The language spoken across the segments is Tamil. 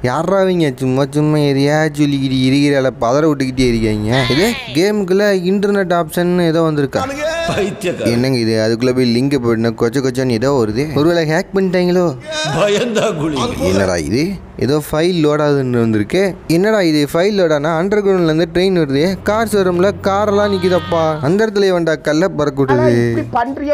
யாராவீங்க சும்மா சும்மா எதையா சொல்லிக்கிட்டு இருக்கிறால பதற விட்டுக்கிட்டே இருக்காங்க. இதே கேமுக்குள்ள இன்டர்நெட் ஆப்ஷன் ஏதோ வந்திருக்கா? என்னங்க இது? அதுக்குள்ள போய் லிங்க் போயிட்டு கொச்சன்னு ஏதோ வருது. ஒருவேளை ஹேக் பண்ணிட்டாங்களோ? என்னடா இது? ஏதோ ஃபைல் லோட் ஆகுதுன்னு வந்திருக்கு. என்னடா இது ஃபைல் லோடானா? அண்டர் கிரவுண்ட்லேருந்து ட்ரெயின் வருது, கார் ஷோரூமில் காரெல்லாம் நிற்கிதப்பா. அந்த இடத்துல வேண்டா கல்ல பறக்க விட்டுது.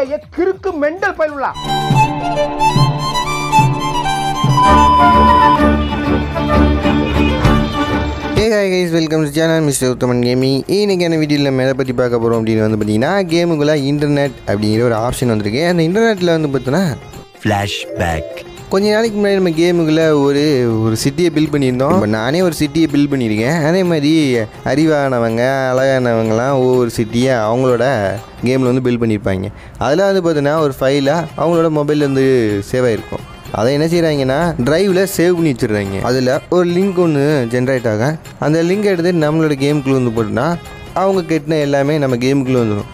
Hey guys, welcome to channel Mr. Uthaman Gaming. இன்னைக்கான வீடியோவில் மேலே பற்றி பார்க்க போகிறோம் அப்படின்னு வந்து பார்த்தீங்கன்னா, கேமுக்குள்ளே இன்டர்நெட் அப்படிங்கிற ஒரு ஆப்ஷன் வந்திருக்கு. அந்த இன்டர்நெட்டில் வந்து பார்த்தோன்னா ஃப்ளாஷ்பேக். கொஞ்ச நாளைக்கு முன்னாடி நம்ம கேமுக்குள்ளே ஒரு சிட்டியை பில்ட் பண்ணியிருந்தோம். இப்போ நானே ஒரு சிட்டியை பில்ட் பண்ணியிருக்கேன். அதே மாதிரி அறிவானவங்க அழகானவங்கலாம் ஒவ்வொரு சிட்டியை அவங்களோட கேமில் வந்து பில்ட் பண்ணியிருப்பாங்க. அதில் வந்து பார்த்தோன்னா ஒரு ஃபைலாக அவங்களோட மொபைலில் வந்து சேவ் ஆகிருக்கும். அதை என்ன செய்கிறாங்கன்னா ட்ரைவில் சேவ் பண்ணி வச்சுடுறாங்க. அதில் ஒரு லிங்க் ஒன்று ஜென்ரேட் ஆகும். அந்த லிங்க் எடுத்து நம்மளோட கேமுக்குள்ளே வந்து போட்டோன்னா அவங்க கெட்டின எல்லாமே நம்ம கேமுக்குள்ளே வந்துடும்.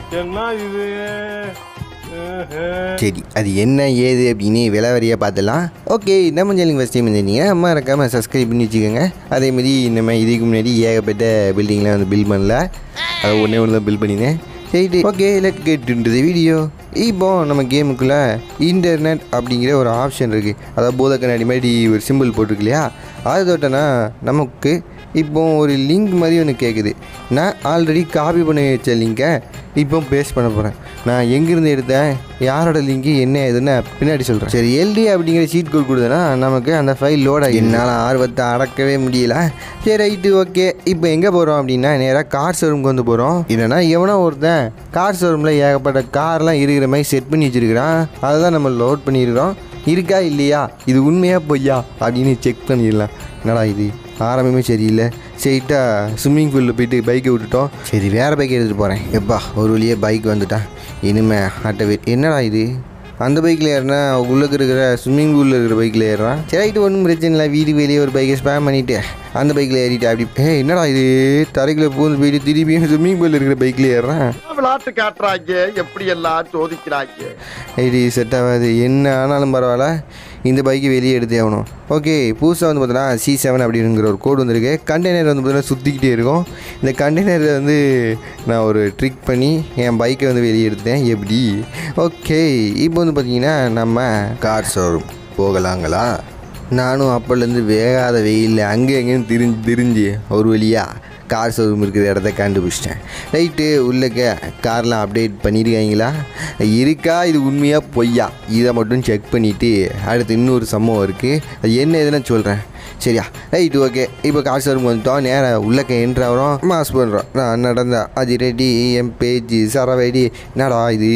சரி, அது என்ன ஏது அப்படின்னு விலைவரியாக பார்த்துலாம். ஓகே, நம்ம சேனலுக்கு ஃபஸ்ட் டைம் இருந்தீங்கன்னா அம்மா இருக்காமல் சப்ஸ்கிரைப் பண்ணி வச்சுக்கோங்க. அதேமாதிரி நம்ம இதுக்கு முன்னாடி ஏகப்பட்ட பில்டிங்லாம் வந்து பில்ட் பண்ணல, அதை ஒன்றே ஒன்று தான் பில்ட் பண்ணினேன். சரி, okay, let get into the video. இப்போ நம்ம கேமுக்குள்ளே இன்டர்நெட் அப்படிங்கிற ஒரு ஆப்ஷன் இருக்குது. அதாவது பூத கண்ணாடி மாதிரி ஒரு சிம்பிள் போட்டிருக்கு இல்லையா? அது தொட்டனா நமக்கு இப்போ ஒரு லிங்க் மாதிரி ஒன்று கேட்குது. நான் ஆல்ரெடி காப்பி பண்ணி வச்ச லிங்கை இப்போ பேஸ்ட் பண்ண போகிறேன். நான் எங்கேருந்து எடுத்தேன், யாரோட லிங்க்கு என்ன ஏதுன்னு பின்னாடி சொல்கிறேன். சரி, எல்டி அப்படிங்கிற சீட் கோட் கொடுத்தேன்னா நமக்கு அந்த ஃபைல் லோட் ஆகி என்னால் ஆர்வத்தை அடக்கவே முடியல. சரி, ரைட்டு, ஓகே. இப்போ எங்கே போகிறோம் அப்படின்னா நேராக கார் ஷோரூமுக்கு வந்து போகிறோம். இல்லைனா எவனோ ஒருத்தன் கார் ஷோரூமில் ஏகப்பட்ட கார்லாம் இருக்கிற மாதிரி செட் பண்ணி வச்சுருக்கிறான். அதை தான் நம்ம லோட் பண்ணியிருக்கிறோம். இருக்கா இல்லையா, இது உண்மையாக பொய்யா அப்படின்னு செக் பண்ணிடலாம். என்னடா இது ஆரம்பமே சரியில்லை. சரிட்டா ஸ்விம்மிங் பூலில் போயிட்டு பைக்கை விட்டுட்டோம். சரி, வேறு பைக்கை எடுத்துகிட்டு போகிறேன். எப்பா ஒரு வழியே பைக் வந்துட்டான். இனிமே ஆட்டவே. என்னடா இது, அந்த பைக்கில் ஏறினா உள்ளுக்கு இருக்கிற ஸ்விம்மிங் பூலில் இருக்கிற பைக்கில் ஏறுறான். சரிட்டு ஒன்றும் பிரச்சனை இல்லை. வீடு வெளியே ஒரு பைக்கை ஸ்பேம் பண்ணிவிட்டு அந்த பைக்கில் ஏறிட்டு அப்படி என்னடா இது தரைக்குள்ளே பூந்து போயிட்டு திருப்பியும் ஸ்விம்மிங் பூலில் இருக்கிற பைக்கில் ஏறுறான். விளையாட்டு காட்டுறாங்க, எப்படி எல்லாம் சோதிக்கிறாங்க. ஐடி செட் ஆகாது. என்ன ஆனாலும் பரவாயில்ல, இந்த பைக்கு வெளியே எடுத்தே ஆகணும். ஓகே, புதுசாக வந்து பார்த்தோன்னா C7 அப்படிங்கிற ஒரு கோடு வந்திருக்கு. கண்டெய்னர் வந்து பார்த்தீங்கன்னா சுற்றிக்கிட்டே இருக்கும். இந்த கண்டெய்னரில் வந்து நான் ஒரு ட்ரிக் பண்ணி என் பைக்கை வந்து வெளியே எடுத்தேன். எப்படி? ஓகே, இப்போ வந்து பார்த்தீங்கன்னா நம்ம கார் ஷோரூம் போகலாங்களா? நானும் அப்போலேருந்து வேகாத வெயிலில் அங்கே எங்கேயும் திரிஞ்சு ஒரு வழியாக கார் ஷோரூம் இருக்கிற இடத்த கண்டுபிடிச்சிட்டேன். ரைட்டு, உள்ளக்க கார்லாம் அப்டேட் பண்ணியிருக்காங்களா, இருக்கா, இது உண்மையாக பொய்யா, இதை மட்டும் செக் பண்ணிவிட்டு அடுத்து இன்னொரு சம்பவம் இருக்குது, அது என்ன எதுன்னு சொல்கிறேன். சரியா? Right, okay. இப்போ கார் ஷோரூம் வந்துட்டோம். நேராக உள்ளக்க என்ட்ராகிறோம், மாஸ் பண்ணுறோம். நான் நடந்தா அது ரெடி, என் பேஜ் சரவைடி. என்னடா இது?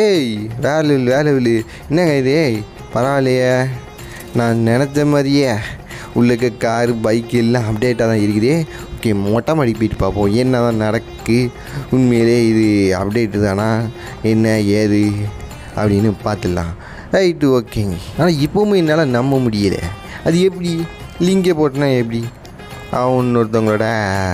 வேலை என்னங்க இது? பரவாயில்லையே, நான் நினச்ச மாதிரியே உள்ளக்க காரு பைக்கு எல்லாம் அப்டேட்டாக தான் இருக்குது. ஓகே, மொட்டை மாடி போயிட்டு பார்ப்போம் என்ன தான் நடக்கு. உண்மையிலே இது அப்டேட்டு தானா என்ன ஏது அப்படின்னு பார்த்துடலாம். ரைட்டு, ஓகேங்க. ஆனால் இப்போவும் என்னால் நம்ப முடியலை. அது எப்படி லிங்கே போட்டேன்னா எப்படி? இன்னொருத்தவங்களோட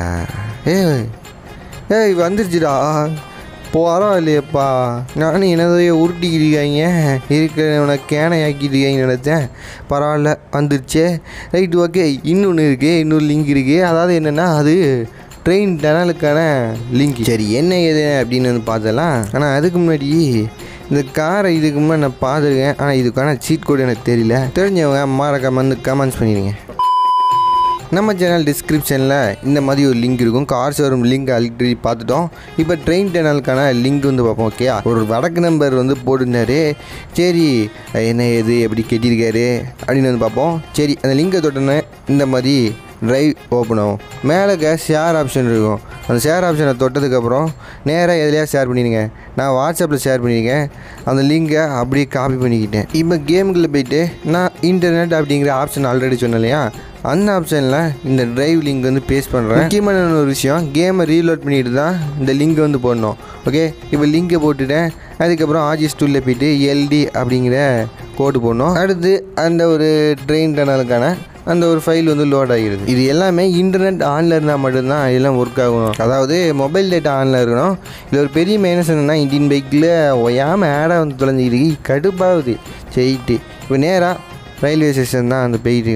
வந்துருச்சுடா. பரவாயில்லையப்பா, நானும் என்னதையோ உருட்டிக்கிட்டு இருக்காங்க, இருக்கிறவனை கேனை ஆக்கிட்டு இருக்காங்க நினச்சேன். பரவாயில்ல, வந்துருச்சே. Right, okay. இன்னொன்று இருக்குது, இன்னொரு லிங்க் இருக்குது. அதாவது என்னென்னா அது ட்ரெயின் டனலுக்கான லிங்க். சரி, என்ன ஏது அப்படின்னு வந்து பார்த்தலாம். ஆனால் அதுக்கு முன்னாடி இந்த காரை இதுக்கு முன்னாடி நான் பார்த்துருக்கேன். ஆனால் இதுக்கான சீட் கோடு எனக்கு தெரியல. தெரிஞ்சவங்க மறக்காம வந்து கமெண்ட்ஸ் பண்ணிடுங்க. நம்ம சேனல் டிஸ்கிரிப்ஷனில் இந்த மாதிரி ஒரு லிங்க் இருக்கும். கார் ஷோரூம் லிங்க் ஆல்ரெடி பார்த்துட்டோம். இப்போ ட்ரெயின் டனலுக்கான லிங்க் வந்து பார்ப்போம். ஓகே, ஒரு வடக்கு நம்பர் வந்து போட்டிருந்தாரு. சரி, என்ன ஏது எப்படி கெட்டியிருக்காரு அப்படின்னு வந்து பார்ப்போம். சரி, அந்த லிங்கை தொட்டோன்னே இந்த மாதிரி ட்ரைவ் ஓப்பன் ஆகும். மேலே ஷேர் ஆப்ஷன் இருக்கும். அந்த ஷேர் ஆப்ஷனை தொட்டதுக்கப்புறம் நேராக எதுலையா ஷேர் பண்ணிடுங்க. நான் வாட்ஸ்அப்பில் ஷேர் பண்ணியிருக்கேன். அந்த லிங்கை அப்படியே காப்பி பண்ணிக்கிட்டேன். இப்போ கேமுக்குள்ளே போயிட்டு நான் இன்டர்நெட் அப்படிங்கிற ஆப்ஷன் ஆல்ரெடி சொன்னேன் இல்லையா, அந்த ஆப்ஷனில் இந்த ட்ரைவ் லிங்க் வந்து பேஸ்ட் பண்ணுறேன். முக்கியமான ஒரு விஷயம், கேமை ரீலோட் பண்ணிட்டு தான் இந்த லிங்கை வந்து போடணும். ஓகே, இப்போ லிங்கை போட்டுட்டேன். அதுக்கப்புறம் ஆர்ஜிஎஸ் டூலில் போய்ட்டு எல்டி அப்படிங்கிற கோடு போடணும். அடுத்து அந்த ஒரு ட்ரெயின் டனலுக்கான அந்த ஒரு ஃபைல் வந்து லோட் ஆகிடுது. இது எல்லாமே இன்டர்நெட் ஆனில் இருந்தால் மட்டும்தான் இதெல்லாம் ஒர்க் ஆகணும். அதாவது மொபைல் டேட்டா ஆனில் இருக்கணும். இதில் ஒரு பெரிய மைனஸ் என்னென்னா இண்டியன் பைக்கில் ஒயாமல் ஆடாக வந்து தொலைஞ்சிக்கிட்டு கடுப்பாகுது. சரிட்டு இப்போ நேராக ரயில்வே ஸ்டேஷன் தான் வந்து போயிட்டுருக்கோம்.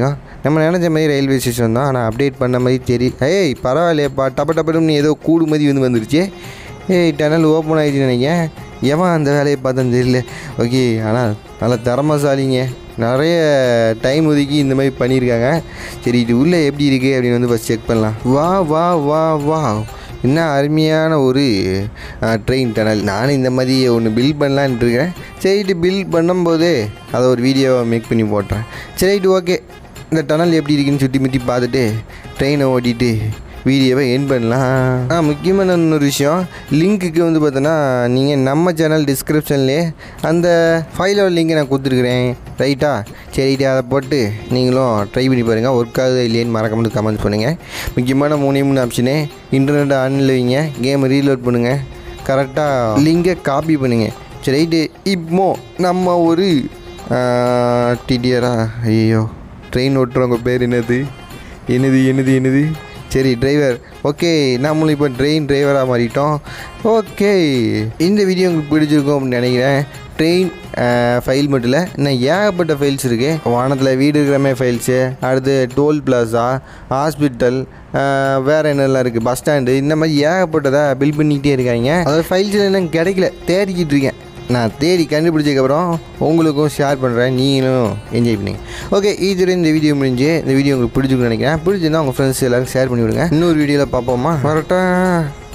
நம்ம நினச்ச மாதிரி ரயில்வே ஸ்டேஷன் தான், ஆனால் அப்டேட் பண்ண மாதிரி தெரியும். ஏய் பரவாயில்லையப்பா, டப்பன்னு ஏதோ கூடு மாதிரி வந்துருச்சு. ஏய் டனல் ஓப்பன் ஆகிடுச்சு நினைக்கிறேன். எவன் அந்த வேலையை பார்த்தேன்னு தெரியல. ஓகே, ஆனால் நல்லா திறமசாலிங்க, நிறைய டைம் ஒதுக்கி இந்த மாதிரி பண்ணியிருக்காங்க. சரி, இது உள்ளே எப்படி இருக்குது அப்படின்னு வந்து ஃபஸ்ட் செக் பண்ணலாம். வா வா வா வா, என்ன அருமையான ஒரு ட்ரெயின் டனல். நானும் இந்த மாதிரி ஒன்று பில்ட் பண்ணலான்ட்டு இருக்கேன். சரிட்டு பில்ட் பண்ணும்போது அதை ஒரு வீடியோவை மேக் பண்ணி போட்டுறேன். சரிட்டு ஓகே, இந்த டனல் எப்படி இருக்குன்னு சுற்றி முற்றி பார்த்துட்டு ட்ரெயினை ஓட்டிட்டு வீடியோவை எண்ட் பண்ணலாம். முக்கியமான இன்னொரு விஷயம், லிங்க்குக்கு வந்து பார்த்தோன்னா நீங்கள் நம்ம சேனல் டிஸ்கிரிப்ஷன்லேயே அந்த ஃபைலோட லிங்கை நான் கொடுத்துருக்குறேன். ரைட்டா? சரிட்டு அதை போட்டு நீங்களும் ட்ரை பண்ணி பாருங்கள். ஒர்க் ஆகுது இல்லையேன்னு மறக்காம கமெண்ட் பண்ணுங்கள். முக்கியமான 3 ஆப்ஷனு, இன்டர்நெட் ஆன்லைன் வைங்க, கேமை ரீலோட் பண்ணுங்கள், கரெக்டாக லிங்கை காப்பி பண்ணுங்கள். சரி ரைட்டு, இப்போ நம்ம ஒரு டிடிஆரா, ஐயோ ட்ரெயின் ஓட்டுறவங்க பேர் என்னது சரி டிரைவர். ஓகே, நம்மளும் இப்போ ட்ரெயின் டிரைவராக மாறிட்டோம். ஓகே, இந்த வீடியோ உங்களுக்கு பிடிச்சிருக்கும் அப்படின்னு நினைக்கிறேன். ட்ரெயின் ஃபைல் மட்டும் இல்லை, இன்னும் ஏகப்பட்ட ஃபைல்ஸ் இருக்குது. வானத்தில் வீடு இருக்கிற மாதிரி ஃபைல்ஸு, அடுத்து டோல் பிளாஸா, ஹாஸ்பிட்டல், வேறு என்னெல்லாம் இருக்குது, பஸ் ஸ்டாண்டு, இந்த மாதிரி ஏகப்பட்டதாக பில்ட் பண்ணிக்கிட்டே இருக்காங்க. அதாவது ஃபைல்ஸ் இன்னும் கிடைக்கல, தேடிக்கிட்டு இருக்கேன். நான் தேடி கண்டுபிடிச்சதுக்கப்புறம் உங்களுக்கும் ஷேர் பண்ணுறேன், நீங்களும் என்ஜாய் பண்ணுங்க. ஓகே, இதுவரை இந்த வீடியோ முடிஞ்சு. இந்த வீடியோ உங்களுக்கு பிடிச்சிருக்குன்னு நினைக்கிறேன். பிடிச்சிருந்தா உங்கள் ஃப்ரெண்ட்ஸ் எல்லாருக்கும் ஷேர் பண்ணி விடுங்க. இன்னொரு வீடியோவில் பார்ப்போமா? வரட்டா.